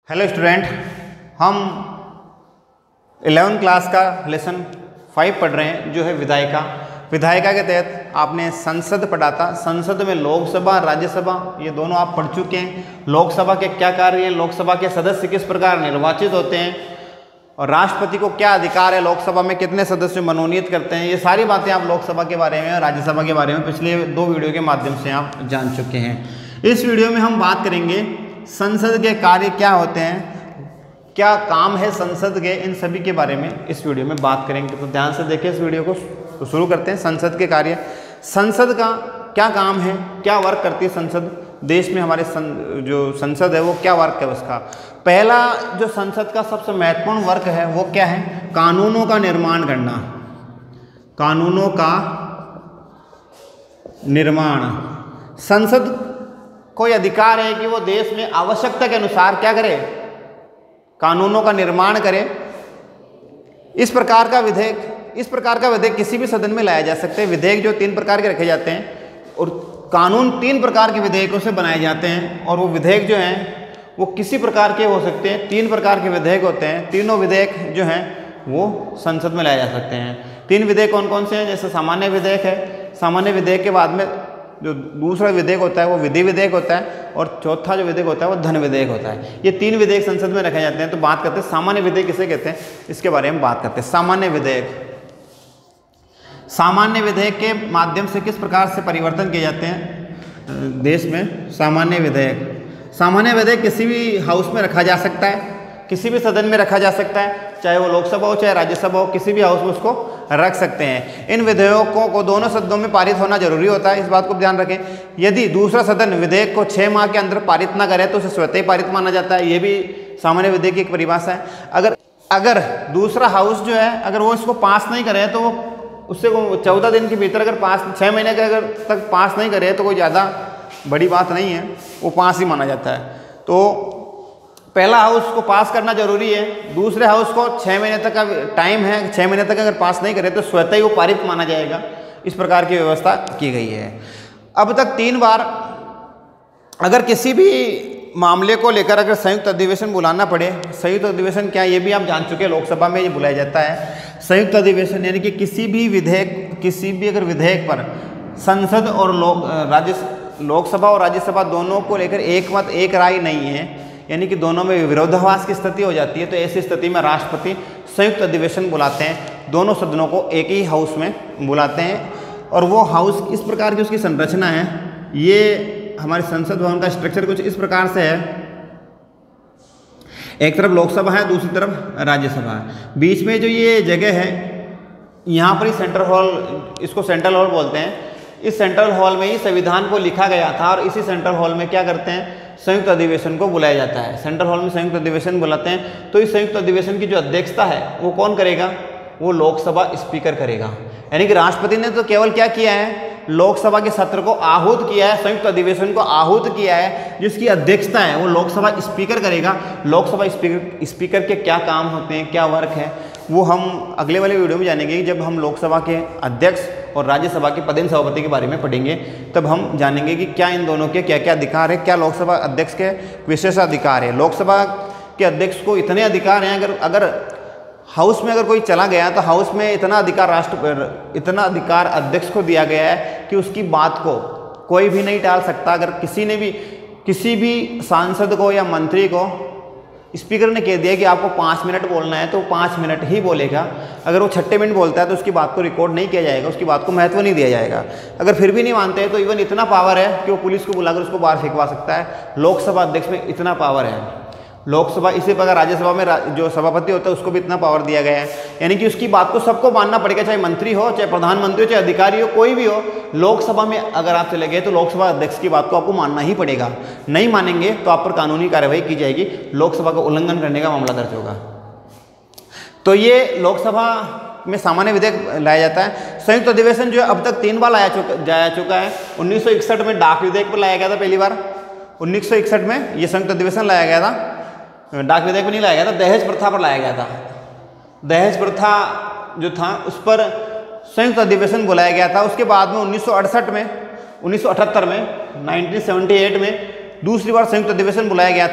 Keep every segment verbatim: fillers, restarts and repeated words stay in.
Hello student, हम eleven class का lesson five पढ़ रहे हैं जो है विधायिका। विधायिका के तहत आपने संसद पढ़ा था। संसद में लोकसभा राज्यसभा ये दोनों आप पढ़ चुके हैं। लोकसभा के क्या कार्य हैं, लोकसभा के सदस्य किस प्रकार निर्वाचित होते हैं और राष्ट्रपति को क्या अधिकार है, लोकसभा में कितने सदस्य मनोनीत करते हैं, ये सारी बातें आप लोकसभा के बारे में और राज्यसभा के बारे में पिछले दो वीडियो के माध्यम से आप जान चुके हैं। इस वीडियो में हम बात करेंगे संसद के कार्य क्या होते हैं, क्या काम है संसद के, इन सभी के बारे में इस वीडियो में बात करेंगे। तो ध्यान से देखिए इस वीडियो को। तो शुरू करते हैं। संसद के कार्य, संसद का क्या काम है, क्या वर्क करती है संसद देश में, हमारे सं, जो संसद है वो क्या वर्क है उसका। पहला जो संसद का सबसे महत्वपूर्ण वर्क है वो क्या है, कानूनों का निर्माण करना। कानूनों का निर्माण, संसद कोई अधिकार है कि वो देश में आवश्यकता के अनुसार क्या करे, कानूनों का निर्माण करे। इस प्रकार का विधेयक इस प्रकार का विधेयक किसी भी सदन में लाया जा सकते हैं। विधेयक जो तीन प्रकार के रखे जाते हैं और कानून तीन प्रकार के विधेयकों से बनाए जाते हैं और वो विधेयक जो हैं वो किसी प्रकार के हो सकते हैं। तीन प्रकार के विधेयक होते हैं। तीनों विधेयक जो हैं वो संसद में लाए जा सकते हैं। तीन विधेयक कौन कौन से हैं, जैसे सामान्य विधेयक है। सामान्य विधेयक के बाद में जो दूसरा विधेयक होता है वो विधि विधेयक होता है और चौथा जो विधेयक होता है वो धन विधेयक होता है। ये तीन विधेयक संसद में रखे जाते हैं। तो बात करते हैं सामान्य विधेयक किसे कहते हैं, इसके बारे में बात करते हैं। सामान्य विधेयक, सामान्य विधेयक के माध्यम से किस प्रकार से परिवर्तन किए जाते हैं देश में। सामान्य विधेयक सामान्य विधेयक किसी भी हाउस में रखा जा सकता है, किसी भी सदन में रखा जा सकता है, चाहे वो लोकसभा हो चाहे राज्यसभा हो, किसी भी हाउस में उसको रख सकते हैं। इन विधेयकों को दोनों सदनों में पारित होना जरूरी होता है, इस बात को ध्यान रखें। यदि दूसरा सदन विधेयक को छः माह के अंदर पारित ना करे तो उसे स्वतः ही पारित माना जाता है। ये भी सामान्य विधेयक की एक परिभाषा है। अगर अगर दूसरा हाउस जो है अगर वो इसको पास नहीं करे तो वो उससे चौदह दिन के भीतर अगर पास छः महीने के अगर तक पास नहीं करे तो कोई ज़्यादा बड़ी बात नहीं है, वो पास ही माना जाता है। तो पहला हाउस को पास करना जरूरी है, दूसरे हाउस को छः महीने तक का टाइम है, छः महीने तक अगर पास नहीं करे तो स्वतः ही वो पारित माना जाएगा। इस प्रकार की व्यवस्था की गई है। अब तक तीन बार अगर किसी भी मामले को लेकर अगर संयुक्त अधिवेशन बुलाना पड़े, संयुक्त अधिवेशन क्या ये भी आप जान चुके हैं, लोकसभा में ये बुलाया जाता है संयुक्त अधिवेशन। यानी कि किसी भी विधेयक किसी भी अगर विधेयक पर संसद और लोक राज्य लोकसभा और राज्यसभा दोनों को लेकर एक मत एक राय नहीं है, यानी कि दोनों में विरोधाभास की स्थिति हो जाती है, तो ऐसी स्थिति में राष्ट्रपति संयुक्त अधिवेशन बुलाते हैं। दोनों सदनों को एक ही हाउस में बुलाते हैं और वो हाउस इस प्रकार की उसकी संरचना है। ये हमारे संसद भवन का स्ट्रक्चर कुछ इस प्रकार से है। एक तरफ लोकसभा है, दूसरी तरफ राज्यसभा है। बीच में जो ये जगह है यहाँ पर ही सेंट्रल हॉल, इसको सेंट्रल हॉल बोलते हैं। इस सेंट्रल हॉल में ही संविधान को लिखा गया था और इसी सेंट्रल हॉल में क्या करते हैं, संयुक्त अधिवेशन को बुलाया जाता है। सेंट्रल हॉल में संयुक्त अधिवेशन बुलाते हैं। तो इस संयुक्त अधिवेशन की जो अध्यक्षता है वो कौन करेगा, वो लोकसभा स्पीकर करेगा। यानी कि राष्ट्रपति ने तो केवल क्या किया है, लोकसभा के सत्र को आहूत किया है, संयुक्त अधिवेशन को आहूत किया है। जिसकी अध्यक्षता है वो लोकसभा स्पीकर करेगा। लोकसभा स्पीकर स्पीकर के क्या काम होते हैं, क्या वर्क है, वो हम अगले वाले वीडियो में जानेंगे। जब हम लोकसभा के अध्यक्ष और राज्यसभा के पदेन सभापति के बारे में पढ़ेंगे तब हम जानेंगे कि क्या इन दोनों के क्या क्या अधिकार है, क्या लोकसभा अध्यक्ष के विशेष अधिकार है। लोकसभा के अध्यक्ष को इतने अधिकार हैं, अगर अगर हाउस में अगर कोई चला गया तो हाउस में इतना अधिकार राष्ट्र इतना अधिकार अध्यक्ष को दिया गया है कि उसकी बात को कोई भी नहीं टाल सकता। अगर किसी ने भी किसी भी सांसद को या मंत्री को स्पीकर ने कह दिया कि आपको पाँच मिनट बोलना है तो पाँच मिनट ही बोलेगा। अगर वो छठे मिनट बोलता है तो उसकी बात को रिकॉर्ड नहीं किया जाएगा, उसकी बात को महत्व नहीं दिया जाएगा। अगर फिर भी नहीं मानते हैं तो इवन इतना पावर है कि वो पुलिस को बुलाकर उसको बाहर फेंकवा सकता है। लोकसभा अध्यक्ष में इतना पावर है। लोकसभा इसी प्रकार राज्यसभा में जो सभापति होता है उसको भी इतना पावर दिया गया है। यानी कि उसकी बात को सबको मानना पड़ेगा, चाहे मंत्री हो, चाहे प्रधानमंत्री हो, चाहे अधिकारी हो, कोई भी हो। लोकसभा में अगर आप चले गए तो लोकसभा अध्यक्ष की बात को आपको मानना ही पड़ेगा। नहीं मानेंगे तो आप पर कानूनी कार्रवाई की जाएगी, लोकसभा का उल्लंघन करने का मामला दर्ज होगा। तो ये लोकसभा में सामान्य विधेयक लाया जाता है। संयुक्त अधिवेशन जो है अब तक तीन बार लाया चुका जाया चुका है। उन्नीस सौ इकसठ में डाक विधेयक पर लाया गया था पहली बार। उन्नीस सौ इकसठ में ये संयुक्त अधिवेशन लाया गया था। डाक विधेयक पर नहीं लाया गया था, दहेज प्रथा पर लाया गया था। दहेज प्रथा जो था उस पर संयुक्त अधिवेशन बुलाया गया था। उसके बाद में उन्नीस सौ अड़सठ में उन्नीस सौ अठहत्तर में उन्नीस सौ अठहत्तर में दूसरी बार संयुक्त अधिवेशन बुलाया गया था।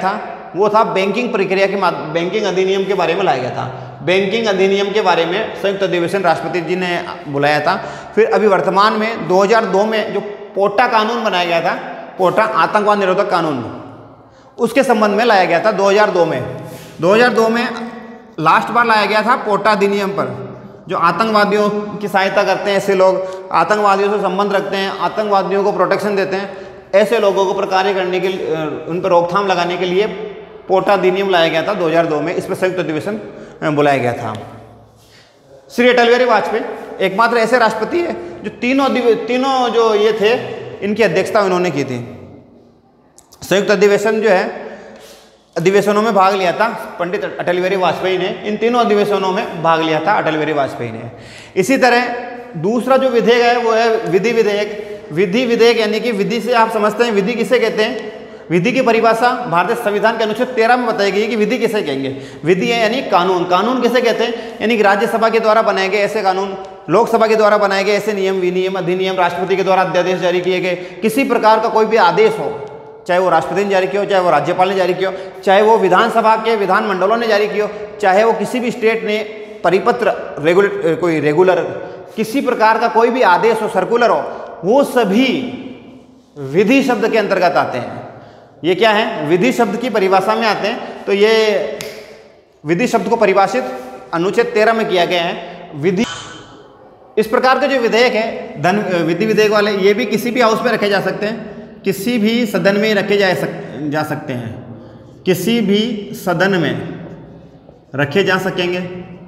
वो था बैंकिंग प्रक्रिया के बैंकिंग अधिनियम के बारे में लाया गया था। बैंकिंग अधिनियम के बारे में संयुक्त अधिवेशन राष्ट्रपति जी ने बुलाया था। फिर अभी वर्तमान में दो हज़ार दो में जो पोटा कानून बनाया गया था, पोटा आतंकवाद निरोधक कानून, उसके संबंध में लाया गया था दो हज़ार दो में। दो हज़ार दो में लास्ट बार लाया गया था पोटा अधिनियम पर। जो आतंकवादियों की सहायता करते हैं, ऐसे लोग आतंकवादियों से संबंध रखते हैं, आतंकवादियों को प्रोटेक्शन देते हैं, ऐसे लोगों को पर कार्य करने के लिए, उन पर रोकथाम लगाने के लिए पोटा अधिनियम लाया गया था दो हज़ार दो में। इस पर संयुक्त अधिवेशन बुलाया गया था। श्री अटल बिहारी वाजपेयी एकमात्र ऐसे राष्ट्रपति है जो तीनों तीनों जो ये थे, इनकी अध्यक्षता उन्होंने की थी। संयुक्त अधिवेशन जो है अधिवेशनों में भाग लिया था पंडित अटल बिहारी वाजपेयी ने। इन तीनों अधिवेशनों में भाग लिया था अटल बिहारी वाजपेयी ने। इसी तरह दूसरा जो विधेयक है वो है विधि विधेयक। विधि विधेयक यानी कि विधि से आप समझते हैं विधि किसे कहते हैं। विधि की परिभाषा भारतीय संविधान के अनुच्छेद तेरह में बताई गई है कि विधि किसे कहेंगे। विधि है यानी कानून। कानून किसे कहते हैं, यानी कि राज्यसभा के द्वारा बनाए गए ऐसे कानून, लोकसभा के द्वारा बनाए गए ऐसे नियम विनियम अधिनियम, राष्ट्रपति के द्वारा अध्यादेश जारी किए गए, किसी प्रकार का कोई भी आदेश हो, चाहे वो राष्ट्रपति ने जारी किया हो, चाहे वो राज्यपाल ने जारी किया हो, चाहे वो विधानसभा के विधानमंडलों ने जारी किया हो, चाहे वो किसी भी स्टेट ने परिपत्र रेगुलेट कोई रेगुलर किसी प्रकार का कोई भी आदेश हो, सर्कुलर हो, वो सभी विधि शब्द के अंतर्गत आते हैं। ये क्या है, विधि शब्द की परिभाषा में आते हैं। तो ये विधि शब्द को परिभाषित अनुच्छेद तेरह में किया गया है। विधि इस प्रकार के जो विधेयक है धन विधि विधेयक वाले, ये भी किसी भी हाउस में रखे जा सकते हैं, किसी भी सदन में रखे जा सक जा सकते हैं, किसी भी सदन में रखे जा सकेंगे,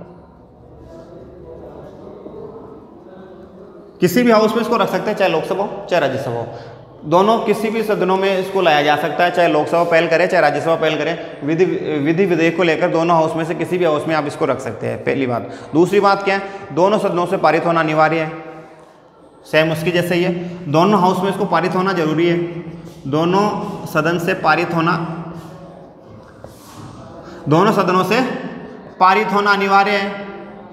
किसी भी हाउस में इसको रख सकते हैं, चाहे लोकसभा हो चाहे राज्यसभा हो, दोनों किसी भी सदनों में इसको लाया जा सकता है। चाहे लोकसभा पहल करे चाहे राज्यसभा पहल करे, विधि विधि विधेयक को लेकर दोनों हाउस में से किसी भी हाउस में आप इसको रख सकते हैं, पहली बात। दूसरी बात क्या है, दोनों सदनों से पारित होना अनिवार्य है, सेम उसकी जैसे ही है, दोनों हाउस में इसको पारित होना जरूरी है, दोनों सदन से पारित होना दोनों सदनों से पारित होना अनिवार्य है।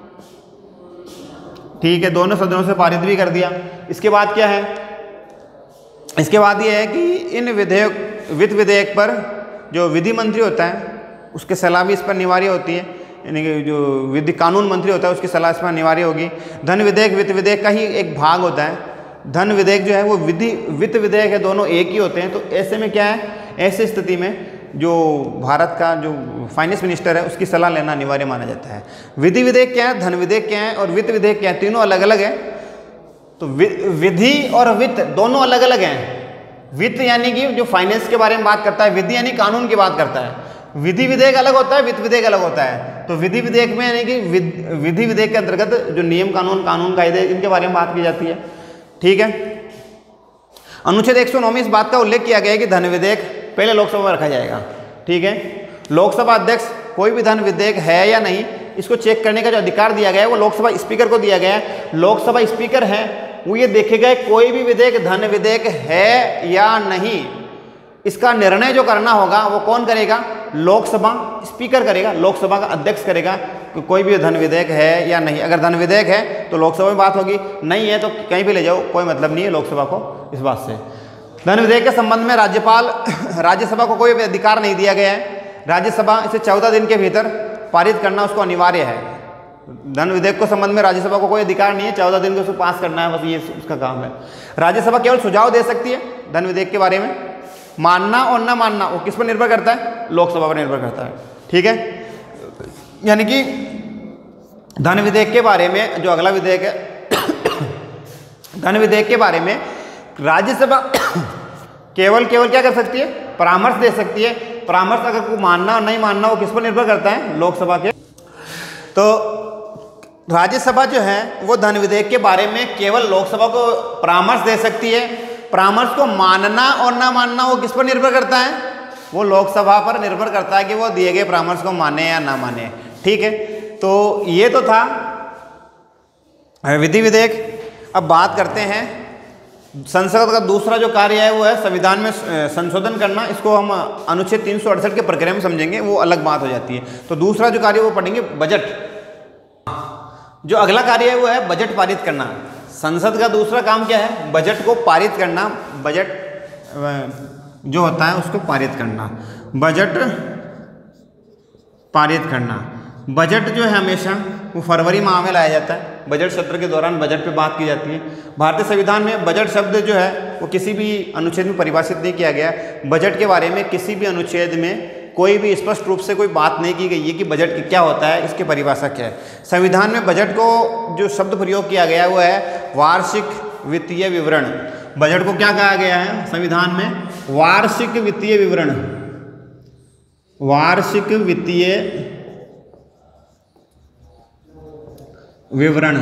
ठीक है, दोनों सदनों से पारित भी कर दिया। इसके बाद क्या है, इसके बाद ये है कि इन विधेयक वित्त विधेयक पर जो विधि मंत्री होता है उसके सलाह भी इस पर अनिवार्य होती है, यानी कि जो विधि कानून मंत्री होता है उसकी सलाह इस पर अनिवार्य होगी। धन विधेयक वित्त विधेयक का ही एक भाग होता है। धन विधेयक जो है वो विधि वित्त विधेयक है, दोनों एक ही होते हैं। तो ऐसे में क्या है, ऐसी स्थिति में जो भारत का जो फाइनेंस मिनिस्टर है उसकी सलाह लेना अनिवार्य माना जाता है। विधि विधेयक क्या है, धन विधेयक क्या है और वित्त विधेयक क्या है, तीनों अलग अलग है। तो विधि और वित्त दोनों अलग अलग हैं। वित्त यानी कि जो फाइनेंस के बारे में बात करता है, विधि यानी कानून की बात करता है। विधि विधेयक अलग होता है, वित्त विधेयक अलग होता है। तो विधि विधेयक में यानी कि विधि विधेयक के अंतर्गत जो नियम कानून कानून कायदे इनके बारे में बात की जाती है। ठीक है, अनुच्छेद एक सौ नौ में इस बात का उल्लेख किया गया है कि धन विधेयक पहले लोकसभा में रखा जाएगा। ठीक है, लोकसभा अध्यक्ष कोई भी धन विधेयक है या नहीं इसको चेक करने का जो अधिकार दिया गया है वो लोकसभा स्पीकर को दिया गया है। लोकसभा स्पीकर है वो ये देखेगा कोई भी विधेयक धन विधेयक है या नहीं, इसका निर्णय जो करना होगा वो कौन करेगा, लोकसभा स्पीकर करेगा, लोकसभा का अध्यक्ष करेगा कि कोई भी धन विधेयक है या नहीं। अगर धन विधेयक है तो लोकसभा में बात होगी, नहीं है तो कहीं भी ले जाओ, कोई मतलब नहीं है लोकसभा को इस बात से। धन विधेयक के संबंध में राज्यपाल राज्यसभा को कोई अधिकार नहीं दिया गया है। राज्यसभा इसे चौदह दिन के भीतर पारित करना उसको अनिवार्य है। धन विधेयक को संबंध में राज्यसभा को कोई अधिकार नहीं है, चौदह दिन को उसको पास करना है, बस ये उसका काम है। राज्यसभा केवल सुझाव दे सकती है धन विधेयक के बारे में, मानना और न मानना वो किस पर निर्भर करता है, लोकसभा पर निर्भर करता है। ठीक है, यानी कि धन विधेयक के बारे में जो अगला विधेयक है धन विधेयक के बारे में राज्यसभा केवल केवल क्या कर सकती है, परामर्श दे सकती है। परामर्श अगर को मानना और नहीं मानना वो किस पर निर्भर करता है, लोकसभा के। तो राज्यसभा जो है वो धन विधेयक के बारे में केवल लोकसभा को परामर्श दे सकती है। परामर्श को मानना और ना मानना वो किस पर निर्भर करता है, वो लोकसभा पर निर्भर करता है कि वो दिए गए परामर्श को माने या ना माने। ठीक है, तो ये तो था विधि विधेयक। अब बात करते हैं संसद का दूसरा जो कार्य है वो है संविधान में संशोधन करना। इसको हम अनुच्छेद तीन सौ अड़सठ के प्रक्रिया में समझेंगे, वो अलग बात हो जाती है। तो दूसरा जो कार्य वो पढ़ेंगे बजट। जो अगला कार्य है वो है बजट पारित करना। संसद का दूसरा काम क्या है, बजट को पारित करना। बजट जो होता है उसको पारित करना, बजट पारित करना। बजट जो है हमेशा वो फरवरी माह में लाया जाता है। बजट सत्र के दौरान बजट पे बात की जाती है। भारतीय संविधान में बजट शब्द जो है वो किसी भी अनुच्छेद में परिभाषित नहीं किया गया। बजट के बारे में किसी भी अनुच्छेद में कोई भी स्पष्ट रूप से कोई बात नहीं की गई है कि बजट क्या होता है, इसकी परिभाषा क्या है। संविधान में बजट को जो शब्द प्रयोग किया गया वो है वार्षिक वित्तीय विवरण। बजट को क्या कहा गया है संविधान में? वार्षिक वित्तीय विवरण। वार्षिक वित्तीय विवरण,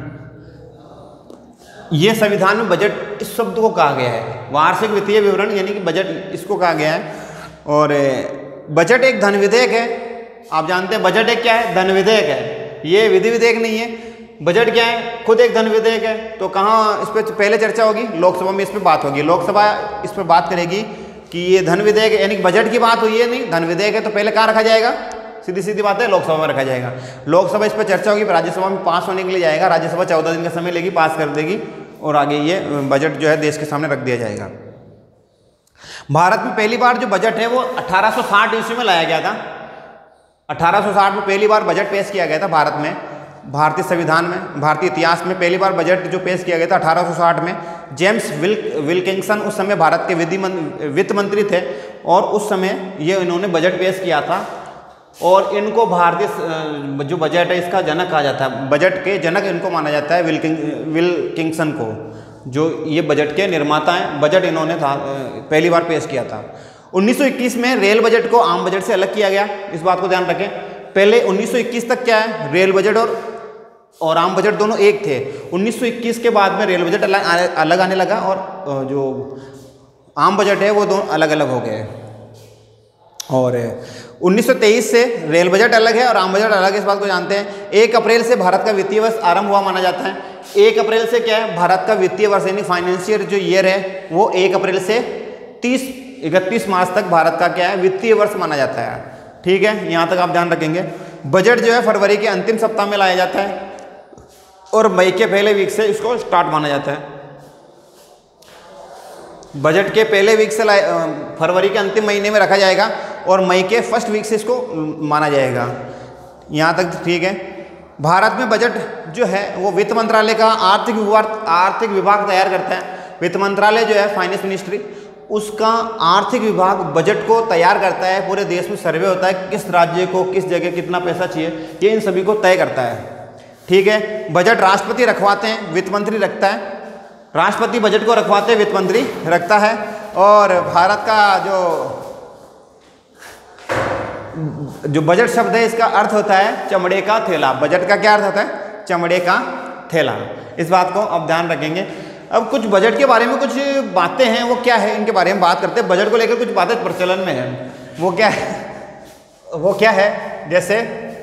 ये संविधान में बजट इस शब्द को कहा गया है। वार्षिक वित्तीय विवरण यानी कि बजट इसको कहा गया है। और बजट एक धन विधेयक है। आप जानते हैं बजट एक क्या है? धन विधेयक है। ये विधि विधेयक नहीं है। बजट क्या है? खुद एक धन विधेयक है। तो कहाँ इस पर पहले चर्चा होगी? लोकसभा में इस पर बात होगी। लोकसभा इस पर बात करेगी कि ये धन विधेयक है, यानी बजट की बात हुई है, नहीं धन विधेयक है, तो पहले कहाँ रखा जाएगा? सीधी सीधी बात है, लोकसभा में रखा जाएगा। लोकसभा इस पर चर्चा होगी, राज्यसभा में पास होने के लिए जाएगा। राज्यसभा चौदह दिन का समय लेगी, पास कर देगी और आगे ये बजट जो है देश के सामने रख दिया जाएगा। भारत में पहली बार जो बजट है वो अठारह सौ साठ ईस्वी में लाया गया था। अठारह सौ साठ में पहली बार बजट पेश किया गया था भारत में। भारतीय संविधान में, भारतीय इतिहास में पहली बार बजट जो पेश किया गया था अठारह सौ साठ में। जेम्स विल विल्किंसन उस समय भारत के विधि वित्त मंत्री थे और उस समय ये इन्होंने बजट पेश किया था। और इनको भारतीय जो बजट है इसका जनक कहा जाता है। बजट के जनक इनको माना जाता है, विल्किंग विल्किंसन को, जो ये बजट के निर्माता हैं। बजट इन्होंने था पहली बार पेश किया था। उन्नीस सौ इक्कीस में रेल बजट को आम बजट से अलग किया गया। इस बात को ध्यान रखें। पहले उन्नीस सौ इक्कीस तक क्या है, रेल बजट और और आम बजट दोनों एक थे। उन्नीस सौ इक्कीस के बाद में रेल बजट अलग अलग आने लगा और जो आम बजट है वो दोनों अलग अलग हो गए। और उन्नीस सौ तेईस से रेल बजट अलग है और आम बजट अलग है, इस बात को जानते हैं। एक अप्रैल से भारत का वित्तीय वर्ष आरंभ हुआ माना जाता है। एक अप्रैल से क्या है, भारत का वित्तीय वर्ष यानी फाइनेंशियल जो ईयर है वो एक अप्रैल से तीस इकतीस मार्च तक भारत का क्या है, वित्तीय वर्ष माना जाता है। ठीक है, यहाँ तक आप ध्यान रखेंगे। बजट जो है फरवरी के अंतिम सप्ताह में लाया जाता है और मई के पहले वीक से इसको स्टार्ट माना जाता है। बजट के पहले वीक से फरवरी के अंतिम महीने में रखा जाएगा और मई के फर्स्ट वीक से इसको माना जाएगा। यहाँ तक ठीक है। भारत में बजट जो है वो वित्त मंत्रालय का आर्थिक विभाग आर्थिक विभाग तैयार करता है। वित्त मंत्रालय जो है फाइनेंस मिनिस्ट्री, उसका आर्थिक विभाग बजट को तैयार करता है। पूरे देश में सर्वे होता है किस राज्य को किस जगह कितना पैसा चाहिए, ये इन सभी को तय करता है। ठीक है। बजट राष्ट्रपति रखवाते हैं, वित्त मंत्री रखता है। राष्ट्रपति बजट को रखवाते हैं, वित्त मंत्री रखता है। और भारत का जो जो बजट शब्द है इसका अर्थ होता है चमड़े का थैला। बजट का क्या अर्थ होता है? चमड़े का थैला। इस बात को अब ध्यान रखेंगे। अब कुछ बजट के बारे में कुछ बातें हैं, वो क्या है इनके बारे में बात करते हैं। बजट को लेकर कुछ बातें प्रचलन में है, वो क्या है वो क्या है जैसे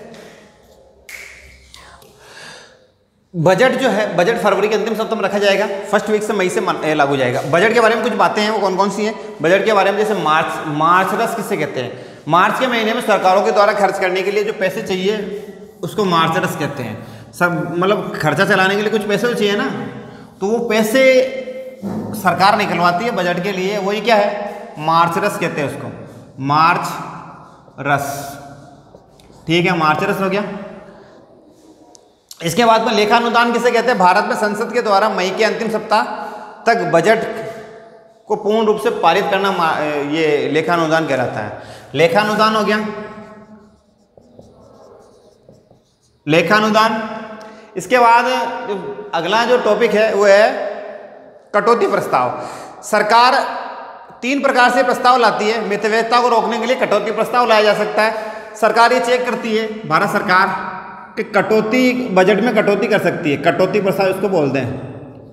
बजट जो है, बजट फरवरी के अंतिम सप्ताह में रखा जाएगा, फर्स्ट वीक से मई से लागू जाएगा। बजट के बारे में कुछ बातें हैं, वो कौन कौन सी हैं बजट के बारे में? जैसे मार्च मार्च रस किसे कहते हैं? मार्च के महीने में सरकारों के द्वारा खर्च करने के लिए जो पैसे चाहिए उसको मार्च रस कहते हैं। सब मतलब खर्चा चलाने के लिए कुछ पैसे तो चाहिए ना, तो वो पैसे सरकार निकलवाती है बजट के लिए, वही क्या है? मार्च रस कहते हैं उसको, मार्च रस। ठीक है, मार्च रस हो गया। इसके बाद में लेखानुदान किसे कहते हैं? भारत में संसद के द्वारा मई के अंतिम सप्ताह तक बजट को पूर्ण रूप से पारित करना ये लेखानुदान कहलाता है। लेखानुदान हो गया। लेखानुदान। इसके बाद अगला जो टॉपिक है वो है कटौती प्रस्ताव। सरकार तीन प्रकार से प्रस्ताव लाती है। मितव्ययिता को रोकने के लिए कटौती प्रस्ताव लाया जा सकता है। सरकार ये चेक करती है, भारत सरकार, कि कटौती बजट में कटौती कर सकती है। कटौती प्रस्ताव इसको बोलते हैं,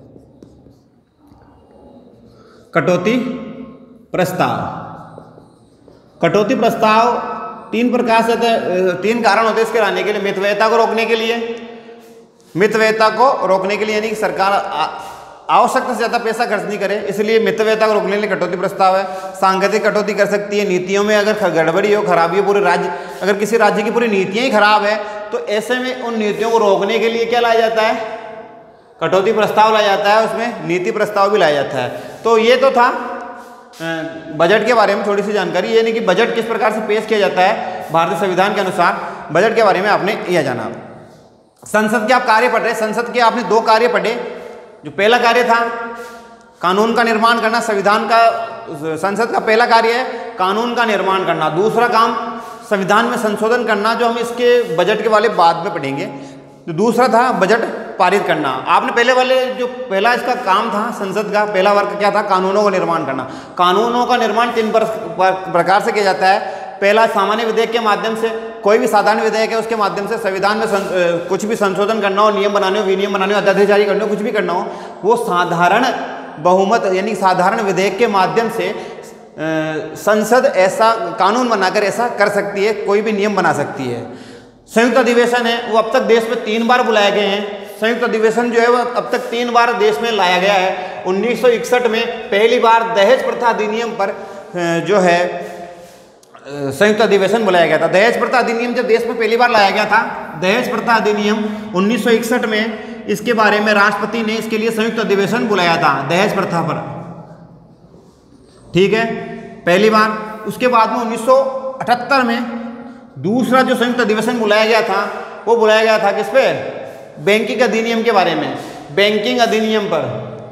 कटौती प्रस्ताव। कटौती प्रस्ताव तीन प्रकार से, तीन कारण होते हैं इसके लाने के लिए। मितव्ययिता को रोकने के लिए, मितव्ययिता को रोकने के लिए यानी कि सरकार आवश्यकता से ज़्यादा पैसा खर्च नहीं करे, इसलिए मितव्ययिता को रोकने के लिए कटौती प्रस्ताव है। सांगठनिक कटौती कर सकती है। नीतियों में अगर गड़बड़ी हो, खराबी हो, पूरे राज्य अगर किसी राज्य की पूरी नीतियाँ ही खराब है तो ऐसे में उन नीतियों को रोकने के लिए क्या लाया जाता है? कटौती प्रस्ताव लाया जाता है। उसमें नीति प्रस्ताव भी लाया जाता है। तो ये तो था बजट के बारे में थोड़ी सी जानकारी, ये नहीं कि बजट किस प्रकार से पेश किया जाता है। भारतीय संविधान के अनुसार बजट के बारे में आपने यह जाना। संसद के आप कार्य पढ़ रहे, संसद के आपने दो कार्य पढ़े। जो पहला कार्य था कानून का निर्माण करना, संविधान का संसद का पहला कार्य है कानून का निर्माण करना। दूसरा काम संविधान में संशोधन करना, जो हम इसके बजट के वाले बाद में पढ़ेंगे। तो दूसरा था बजट पारित करना। आपने पहले वाले जो पहला इसका काम था संसद का पहला वर्ग क्या था, कानूनों का निर्माण करना। कानूनों का निर्माण तीन प्रकार से किया जाता है। पहला सामान्य विधेयक के माध्यम से, कोई भी साधारण विधेयक है उसके माध्यम से संविधान में सं, कुछ भी संशोधन करना हो, नियम बनाने हो, विनियम बनाने हो, अध्यादेश जारी करने हो, कुछ भी करना हो, वो साधारण बहुमत यानी साधारण विधेयक के माध्यम से संसद ऐसा कानून बनाकर ऐसा कर सकती है, कोई भी नियम बना सकती है। संयुक्त अधिवेशन है वो अब तक देश में तीन बार बुलाए गए हैं। संयुक्त अधिवेशन जो है वो अब तक तीन बार देश में लाया गया है। उन्नीस सौ इकसठ में पहली बार दहेज प्रथा अधिनियम पर जो है संयुक्त अधिवेशन बुलाया गया था। दहेज प्रथा अधिनियम जब देश में पहली बार लाया गया था, दहेज प्रथा अधिनियम उन्नीस सौ इकसठ में, इसके बारे में राष्ट्रपति ने इसके लिए संयुक्त अधिवेशन बुलाया था दहेज प्रथा पर, ठीक है, पहली बार। उसके बाद में उन्नीस सौ अठहत्तर में दूसरा जो संयुक्त अधिवेशन बुलाया गया था वो बुलाया गया था किस पे, बैंकिंग अधिनियम के बारे में, बैंकिंग अधिनियम पर,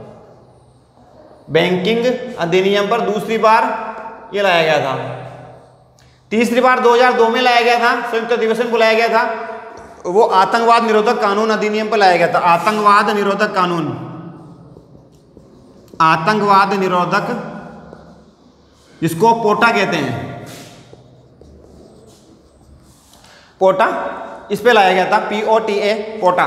बैंकिंग अधिनियम पर दूसरी बार ये लाया गया था। तीसरी बार दो हज़ार दो में लाया गया था, संयुक्त अधिवेशन बुलाया गया था, वो आतंकवाद निरोधक कानून अधिनियम पर लाया गया था। आतंकवाद निरोधक कानून, आतंकवाद निरोधक, जिसको पोटा कहते हैं, पोटा, इस पे लाया गया था, पी ओ टी ए, पोटा।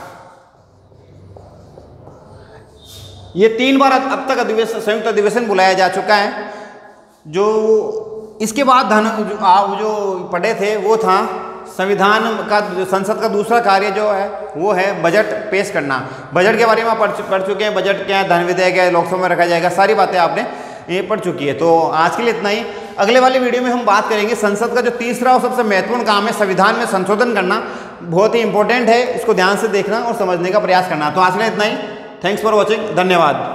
ये तीन बार अब तक अधिवेशन संयुक्त अधिवेशन बुलाया जा चुका है। जो इसके बाद धन जो आप जो पढ़े थे वो था संविधान का, संसद का दूसरा कार्य जो है वो है बजट पेश करना। बजट के बारे में आप पढ़ पढ़ चुके हैं, बजट क्या है, धन विधेयक है, लोकसभा में रखा जाएगा, सारी बातें आपने ये पढ़ चुकी है। तो आज के लिए इतना ही। अगले वाली वीडियो में हम बात करेंगे संसद का जो तीसरा और सबसे महत्वपूर्ण काम है संविधान में संशोधन करना, बहुत ही इंपॉर्टेंट है, इसको ध्यान से देखना और समझने का प्रयास करना। तो आज के लिए इतना ही। थैंक्स फॉर वॉचिंग, धन्यवाद।